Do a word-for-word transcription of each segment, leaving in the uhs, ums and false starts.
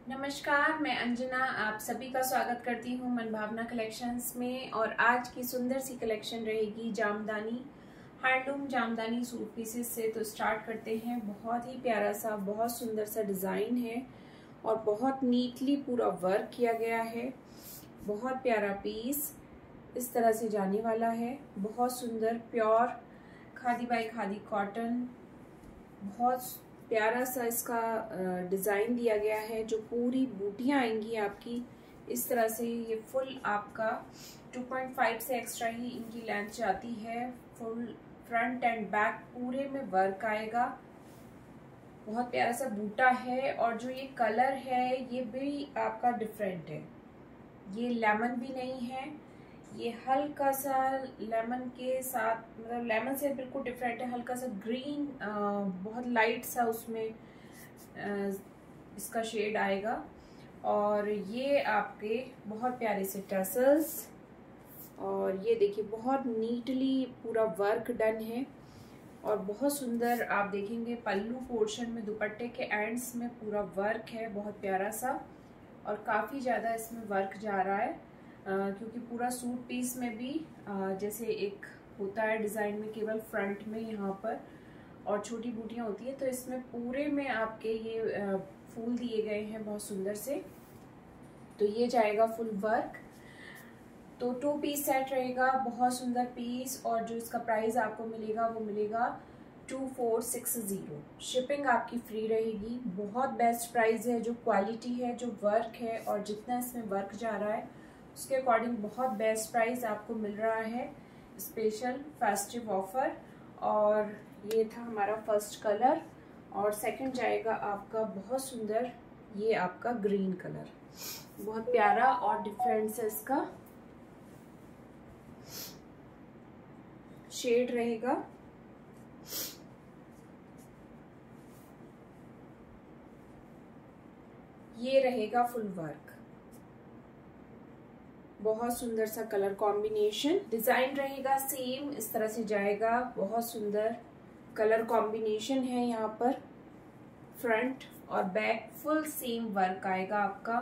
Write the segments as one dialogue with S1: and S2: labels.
S1: नमस्कार, मैं अंजना आप सभी का स्वागत करती हूँ मनभावना कलेक्शंस में। और आज की सुंदर सी कलेक्शन रहेगी Jamdani handloom Jamdani suit pieces से। तो स्टार्ट करते हैं। बहुत ही प्यारा सा, बहुत सुंदर सा डिज़ाइन है और बहुत नीटली पूरा वर्क किया गया है। बहुत प्यारा पीस इस तरह से जाने वाला है। बहुत सुंदर pure khadi by khadi cotton, बहुत प्यारा सा इसका डिज़ाइन दिया गया है। जो पूरी बूटियाँ आएंगी आपकी इस तरह से, ये फुल आपका टू पॉइंट फाइव से एक्स्ट्रा ही इनकी लेंथ जाती है। फुल फ्रंट एंड बैक पूरे में वर्क आएगा। बहुत प्यारा सा बूटा है और जो ये कलर है ये भी आपका डिफरेंट है। ये लेमन भी नहीं है, ये हल्का सा लेमन के साथ, मतलब लेमन से बिल्कुल डिफरेंट है। हल्का सा ग्रीन, बहुत लाइट सा उसमें आ, इसका शेड आएगा। और ये आपके बहुत प्यारे से टसल्स, और ये देखिए बहुत नीटली पूरा वर्क डन है। और बहुत सुंदर आप देखेंगे पल्लू पोर्शन में, दुपट्टे के एंड्स में पूरा वर्क है बहुत प्यारा सा। और काफ़ी ज़्यादा इसमें वर्क जा रहा है, Uh, क्योंकि पूरा सूट पीस में भी uh, जैसे एक होता है डिज़ाइन में केवल फ्रंट में यहाँ पर और छोटी बूटियाँ होती है, तो इसमें पूरे में आपके ये uh, फूल दिए गए हैं बहुत सुंदर से। तो ये जाएगा फुल वर्क। तो टू पीस सेट रहेगा, बहुत सुंदर पीस। और जो इसका प्राइस आपको मिलेगा वो मिलेगा two four six zero. Shipping आपकी फ्री रहेगी। बहुत बेस्ट प्राइस है। जो क्वालिटी है, जो वर्क है और जितना इसमें वर्क जा रहा है उसके अकॉर्डिंग बहुत बेस्ट प्राइस आपको मिल रहा है। Special festive offer. और ये था हमारा फर्स्ट कलर। और सेकंड जाएगा आपका बहुत सुंदर, ये आपका ग्रीन कलर, बहुत प्यारा और डिफरेंट है इसका शेड रहेगा। ये रहेगा फुल वर्क, बहुत सुंदर सा कलर कॉम्बिनेशन। डिजाइन रहेगा सेम इस तरह से जाएगा। बहुत सुंदर कलर कॉम्बिनेशन है यहाँ पर। फ्रंट और बैक फुल सेम वर्क आएगा आपका।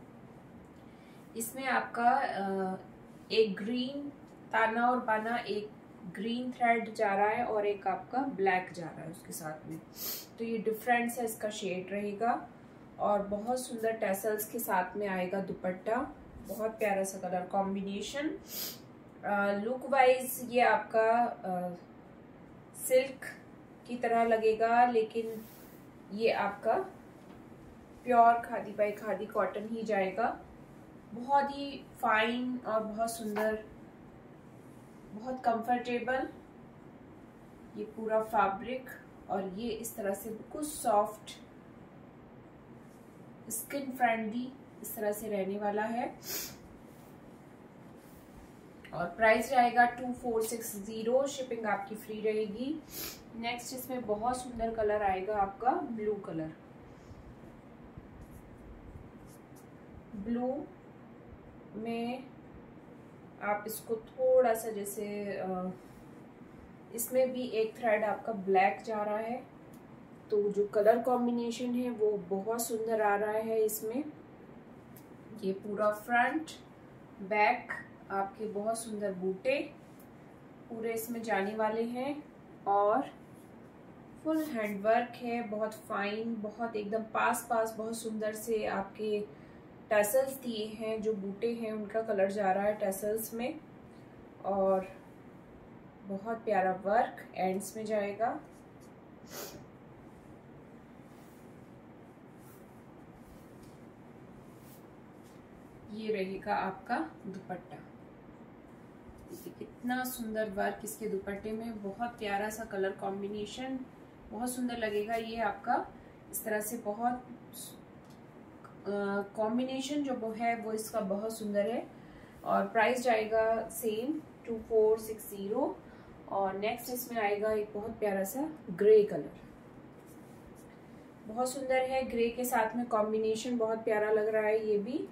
S1: इसमें आपका एक ग्रीन ताना और बाना, एक ग्रीन थ्रेड जा रहा है और एक आपका ब्लैक जा रहा है उसके साथ में। तो ये डिफरेंस है, इसका शेड रहेगा। और बहुत सुंदर टैसल्स के साथ में आएगा दुपट्टा। बहुत प्यारा सा कलर कॉम्बिनेशन। लुक वाइज ये आपका आ, सिल्क की तरह लगेगा, लेकिन ये आपका pure khadi by khadi cotton ही जाएगा। बहुत ही फाइन और बहुत सुंदर, बहुत कंफर्टेबल ये पूरा फैब्रिक। और ये इस तरह से बिल्कुल सॉफ्ट, स्किन फ्रेंडली इस तरह से रहने वाला है। और प्राइस जाएगा two four six zero. Shipping आपकी फ्री रहेगी। नेक्स्ट इसमें बहुत सुंदर कलर आएगा आपका ब्लू कलर। ब्लू में आप इसको थोड़ा सा जैसे, इसमें भी एक थ्रेड आपका ब्लैक जा रहा है। तो जो कलर कॉम्बिनेशन है वो बहुत सुंदर आ रहा है इसमें। ये पूरा फ्रंट बैक आपके बहुत सुंदर बूटे पूरे इसमें जाने वाले हैं। और फुल हैंडवर्क है, बहुत फाइन, बहुत एकदम पास पास बहुत सुंदर से आपके टैसल्स दिए हैं। जो बूटे हैं उनका कलर जा रहा है टैसल्स में। और बहुत प्यारा वर्क एंड्स में जाएगा। ये रहेगा आपका दुपट्टा। देखिए कितना सुंदर वर्क इसके दुपट्टे में। बहुत प्यारा सा कलर कॉम्बिनेशन, बहुत सुंदर लगेगा ये आपका इस तरह से। बहुत कॉम्बिनेशन जो वो है वो इसका बहुत सुंदर है। और प्राइस जाएगा same two four six zero. और नेक्स्ट इसमें आएगा एक बहुत प्यारा सा ग्रे कलर, बहुत सुंदर है। ग्रे के साथ में कॉम्बिनेशन बहुत प्यारा लग रहा है ये भी।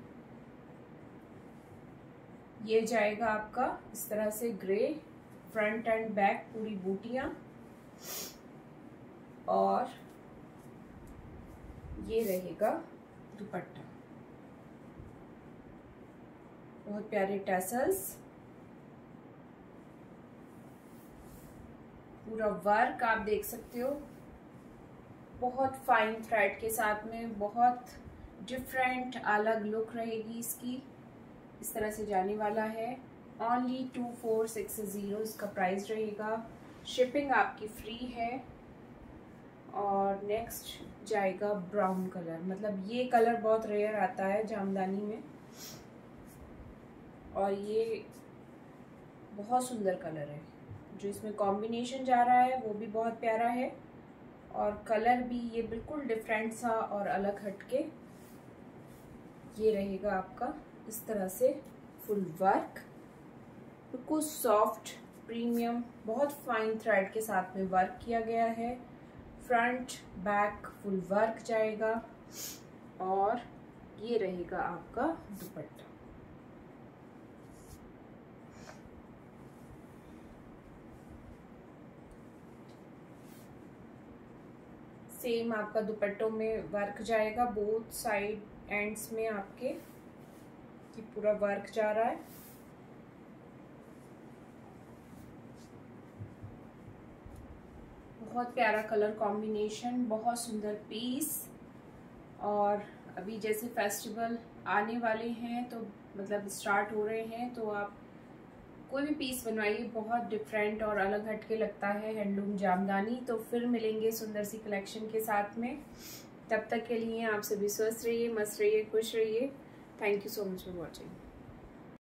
S1: ये जाएगा आपका इस तरह से ग्रे, फ्रंट एंड बैक पूरी बूटियां। और ये रहेगा दुपट्टा, बहुत प्यारे टैसल्स, पूरा वर्क आप देख सकते हो, बहुत फाइन थ्रेड के साथ में, बहुत डिफरेंट अलग लुक रहेगी इसकी। इस तरह से जाने वाला है। Only two four six zero इसका प्राइस रहेगा। शिपिंग आपकी फ्री है। और नेक्स्ट जाएगा ब्राउन कलर, मतलब ये कलर बहुत रेयर आता है जामदानी में, और ये बहुत सुंदर कलर है। जो इसमें कॉम्बिनेशन जा रहा है वो भी बहुत प्यारा है, और कलर भी ये बिल्कुल डिफरेंट सा और अलग हटके ये रहेगा आपका। इस तरह से फुल वर्क, बिल्कुल सॉफ्ट प्रीमियम, बहुत फाइन थ्रेड के साथ में वर्क किया गया है। फ्रंट बैक फुल वर्क जाएगा, और ये रहेगा आपका दुपट्टा। सेम आपका दुपट्टों में वर्क जाएगा, बोथ साइड एंड्स में आपके ये पूरा वर्क जा रहा है। बहुत प्यारा कलर कॉम्बिनेशन, बहुत सुंदर पीस। और अभी जैसे फेस्टिवल आने वाले हैं, तो मतलब स्टार्ट हो रहे हैं, तो आप कोई भी पीस बनवाइए, बहुत डिफरेंट और अलग हटके लगता है हैंडलूम जामदानी। तो फिर मिलेंगे सुंदर सी कलेक्शन के साथ में। तब तक के लिए आप सभी स्वस्थ रहिए, मस्त रहिए, खुश रहिए। Thank you so much for watching.